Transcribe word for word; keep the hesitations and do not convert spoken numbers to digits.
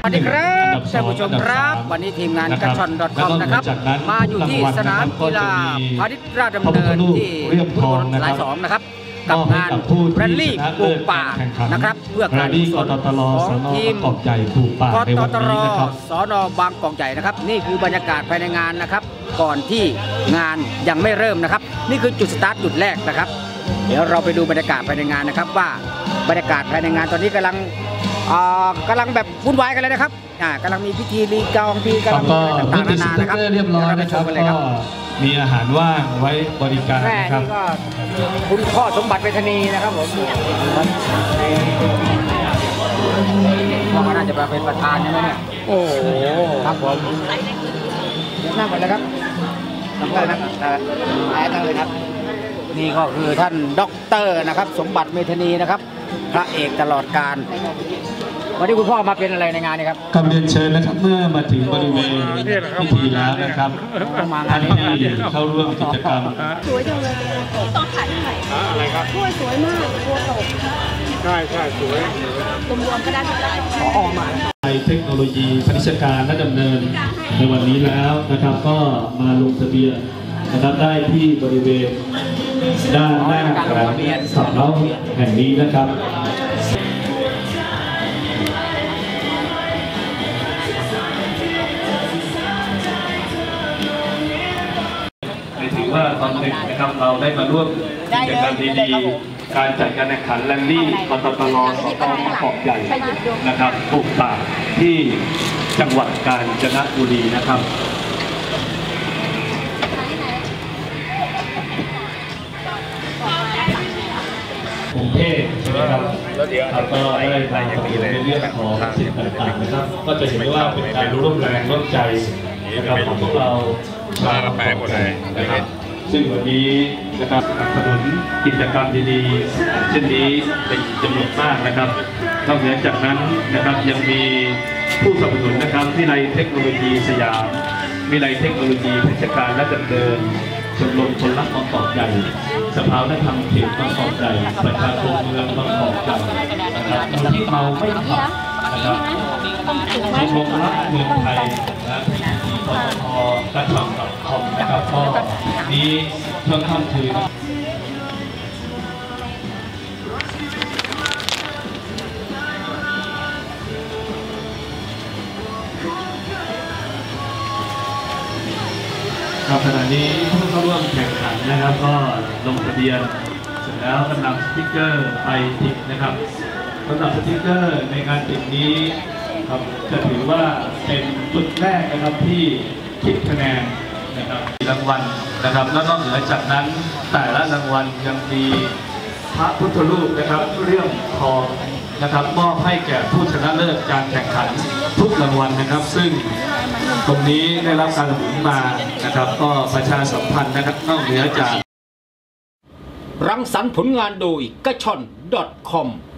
สดีครับท่านผู้ชมครับวันนี้ทีมงานกระชอน .com นะครับมาอยู่ที่สนามกีฬาพาณิชย์ราชดำเนินที่พุทธมณฑลสายสองนะครับกับงานแรลลี่ปลูกป่านะครับเพื่อการกุศลของทีมกตตรสน.บางกอกใหญ่นะครับนี่คือบรรยากาศภายในงานนะครับก่อนที่งานยังไม่เริ่มนะครับนี่คือจุดสตาร์ทจุดแรกนะครับเดี๋ยวเราไปดูบรรยากาศภายในงานนะครับว่าบรรยากาศภายในงานตอนนี้กำลังกำลังแบบวุ่นวายกันเลยนะครับกำลังมีพิธีรีจองพิธีกำลังต่างๆนานานะครับเรียบร้อยนะครับก็มีอาหารว่างไว้บริการนะครับก็คุณพ่อสมบัติเวทนีนะครับผมพ่อก็น่าจะมาเป็นประธานใช่ไหมเนี่ยโอ้โหครับผมนั่งก่อนเลยครับนั่งเลยนะนั่งเลยครับนี่ก็คือท่านด็อกเตอร์นะครับสมบัติเมธานีนะครับพระเอกตลอดการวันนี้คุณพ่อมาเป็นอะไรในงานนี้ครับกำเรียนเชิญนะครับเมื่อมาถึงบริเวณพิธีแล้วนะครับท่านที่เข้าร่วมกิจกรรมสวยจังเลยต้องถ่ายที่ไหนอะไรครับสวยสวยมากตัวโตใช่ใช่สวยรวมๆก็ได้ขอออกมาเทคโนโลยีพาณิชยการและดำเนินในวันนี้แล้วนะครับก็มาลงทะเบียนนะครับได้ที่บริเวณด้านหน้าของสับเล้าแห่งนี้นะครับถือว่าตอนหนึ่งนะครับเราได้มาร่วมกิจกรรมดีๆการจัดการแข่งขันแรลลี่กตตรสน.บางกอกใหญ่นะครับปลูกป่าที่จังหวัดกาญจนบุรีนะครับกรุงเทพใช่ไหมครับแล้วก็ได้ทางในเรื่องของสิ่งต่างๆนะครับก็จะเห็นว่าเป็นการร่วมแรงร่วมใจนะครับของพวกเราชาวกาญจนบุรีนะครับซึ่งวันนี้นะครับสนับสนุนกิจกรรมดีๆเช่นนี้เป็นจำนวนมากนะครับนอกเหนือจากนั้นนะครับยังมีผู้สนับสนุนนะครับวิทยาลัยเทคโนโลยีสยามวิทยาลัยเทคโนโลยีเพชรการและดำเนินชมรมคนรักบางกอกใหญ่สภาวัฒนธรรมเขตบางกอกใหญ่ประชาคมเมืองบางกอกใหญ่นะครับที่เมาไม่ขับนะครับชมรมรักเมืองไทยนะที่ปตทกระชอน .com นะครับก็นี้เพิ่งค่ำคืนขณะนี้ผู้เข้าร่วมแข่งขันนะครับก็ลงทะเบียนเสร็จแล้วก็นำสติ๊กเกอร์ไปติดนะครับสำหรับสติ๊กเกอร์ในการติดนี้ครับจะถือว่าเป็นจุดแรกนะครับที่คิดคะแนนนะครับรางวัลนะครับแล้วนอกเหนือจากนั้นแต่ละรางวัลยังมีพระพุทธรูปนะครับเรื่องทองนะครับมอบให้แก่ผู้ชนะเลิศการแข่งขันทุกรางวัลนะครับซึ่งตรงนี้ได้รับการสนับสนุนมานะครับก็ประชาสัมพันธ์นะครับนอกเหนือจากรังสรรค์ผลงานโดยกระชอน .com